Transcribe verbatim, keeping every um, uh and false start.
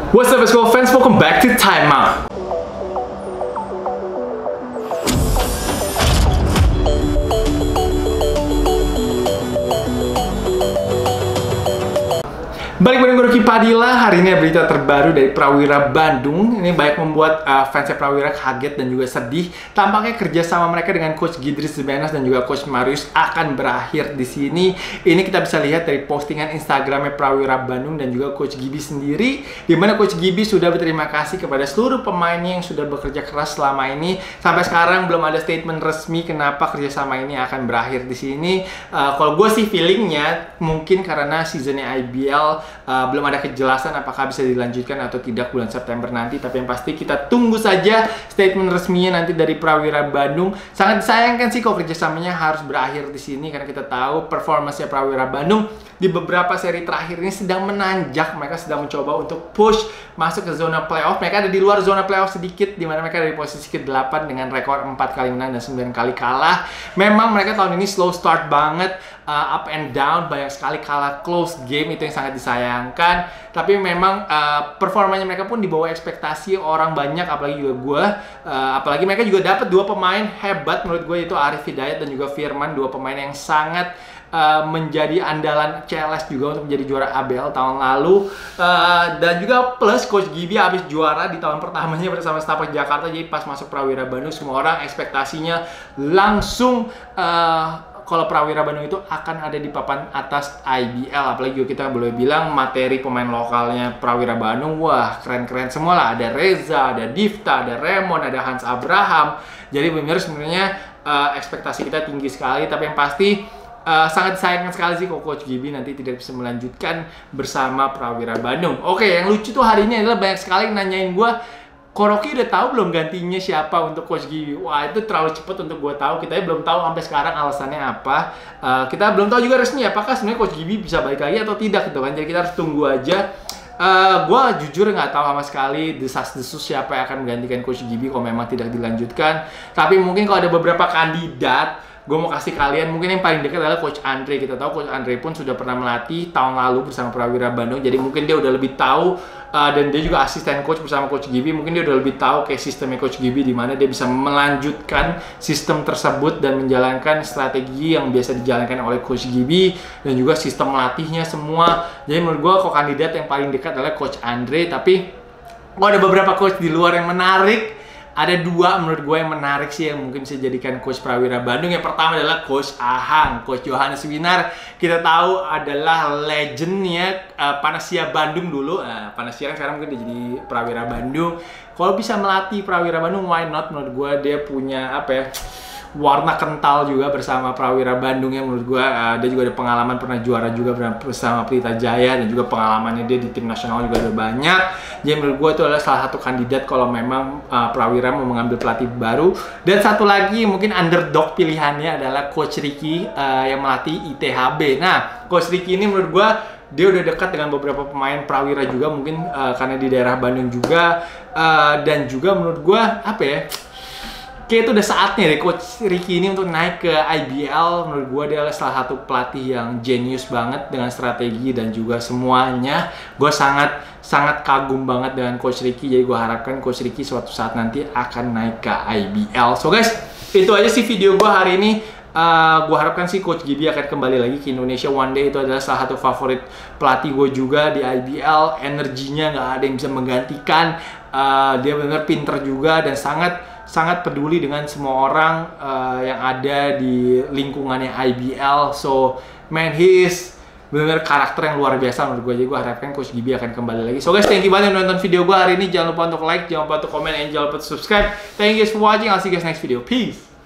What's up basketball fans, welcome back to Time Out. Balik bareng gue Rocky Padilla. Hari ini ada berita terbaru dari Prawira Bandung. Ini banyak membuat uh, fansnya Prawira kaget dan juga sedih. Tampaknya kerjasama mereka dengan Coach Gidris Zebenas dan juga Coach Marius akan berakhir di sini. Ini kita bisa lihat dari postingan Instagramnya Prawira Bandung dan juga Coach Gibi sendiri, di mana Coach Gibi sudah berterima kasih kepada seluruh pemainnya yang sudah bekerja keras selama ini. Sampai sekarang belum ada statement resmi kenapa kerjasama ini akan berakhir di sini. Uh, kalau gue sih feelingnya mungkin karena seasonnya I B L Uh, belum ada kejelasan apakah bisa dilanjutkan atau tidak bulan September nanti. Tapi yang pasti kita tunggu saja statement resminya nanti dari Prawira Bandung. Sangat disayangkan sih kalau kerjasamanya harus berakhir di sini, karena kita tahu performanya Prawira Bandung di beberapa seri terakhir ini sedang menanjak. Mereka sedang mencoba untuk push masuk ke zona playoff. Mereka ada di luar zona playoff sedikit, di mana mereka ada di posisi ke delapan dengan rekor empat kali menang dan sembilan kali kalah. Memang mereka tahun ini slow start banget, uh, up and down, banyak sekali kalah close game, itu yang sangat disayangkan. Tapi memang uh, performanya mereka pun di bawah ekspektasi orang banyak, apalagi juga gue. Uh, apalagi mereka juga dapat dua pemain hebat menurut gue, yaitu Arif Hidayat dan juga Firman, dua pemain yang sangat Uh, menjadi andalan C L S juga untuk menjadi juara A B L tahun lalu. Uh, dan juga plus Coach Gibi habis juara di tahun pertamanya bersama Setapak Jakarta. Jadi pas masuk Prawira Bandung, semua orang ekspektasinya langsung uh, kalau Prawira Bandung itu akan ada di papan atas I B L. Apalagi juga kita boleh bilang materi pemain lokalnya Prawira Bandung, wah keren-keren semua lah. Ada Reza, ada Difta, ada Raymond, ada Hans Abraham. Jadi benar sebenarnya uh, ekspektasi kita tinggi sekali. Tapi yang pasti Uh, sangat disayangkan sekali sih kalau Coach Gibi nanti tidak bisa melanjutkan bersama Prawira Bandung. Oke, yang lucu tuh hari ini adalah banyak sekali yang nanyain gue, Koroki udah tahu belum gantinya siapa untuk Coach Gibi? Wah, itu terlalu cepat untuk gue tahu. Kita belum tahu sampai sekarang alasannya apa. Uh, kita belum tahu juga resmi apakah sebenarnya Coach Gibi bisa balik lagi atau tidak gitu kan. Jadi kita harus tunggu aja. Uh, gue jujur nggak tahu sama sekali desas-desus siapa yang akan menggantikan Coach Gibi kalau memang tidak dilanjutkan. Tapi mungkin kalau ada beberapa kandidat, gue mau kasih kalian, mungkin yang paling dekat adalah Coach Andre. Kita tahu Coach Andre pun sudah pernah melatih tahun lalu bersama Prawira Bandung, jadi mungkin dia udah lebih tahu, uh, dan dia juga asisten coach bersama Coach Gibi. Mungkin dia udah lebih tahu kayak sistemnya Coach Gibi, di mana dia bisa melanjutkan sistem tersebut dan menjalankan strategi yang biasa dijalankan oleh Coach Gibi dan juga sistem melatihnya semua. Jadi menurut gue kok kandidat yang paling dekat adalah Coach Andre. Tapi kok ada beberapa coach di luar yang menarik. Ada dua menurut gue yang menarik sih yang mungkin bisa jadikan Coach Prawira Bandung. Yang pertama adalah Coach Ahang, Coach Johannes Winar. Kita tahu adalah legendnya uh, Panasia Bandung dulu. Nah, Panasia kan sekarang mungkin dia jadi Prawira Bandung. Kalau bisa melatih Prawira Bandung, why not? Menurut gue dia punya apa ya, warna kental juga bersama Prawira Bandung ya menurut gue. Uh, dia juga ada pengalaman pernah juara juga bersama Pelita Jaya, dan juga pengalamannya dia di tim nasional juga ada banyak. Jadi menurut gue itu adalah salah satu kandidat kalau memang uh, Prawira mau mengambil pelatih baru. Dan satu lagi mungkin underdog pilihannya adalah Coach Ricky uh, yang melatih I T H B. Nah, Coach Ricky ini menurut gue dia udah dekat dengan beberapa pemain Prawira juga, mungkin uh, karena di daerah Bandung juga. Uh, dan juga menurut gue apa ya, kayak itu udah saatnya deh Coach Ricky ini untuk naik ke I B L. Menurut gue dia adalah salah satu pelatih yang jenius banget dengan strategi dan juga semuanya. Gue sangat sangat kagum banget dengan Coach Ricky. Jadi gue harapkan Coach Ricky suatu saat nanti akan naik ke I B L. So guys, itu aja sih video gue hari ini. Uh, gue harapkan sih Coach Gibi akan kembali lagi ke Indonesia one day. Itu adalah salah satu favorit pelatih gue juga di I B L. Energinya nggak ada yang bisa menggantikan. Uh, dia benar pinter juga dan sangat sangat peduli dengan semua orang uh, yang ada di lingkungannya I B L. So man, he is benar karakter yang luar biasa menurut gue. Jadi gue harapkan Coach Gibi akan kembali lagi. So guys, thank you banget yang nonton video gue hari ini. Jangan lupa untuk like, jangan lupa untuk komen, dan jangan lupa untuk subscribe. Thank you guys for watching. I'll see you guys next video. Peace.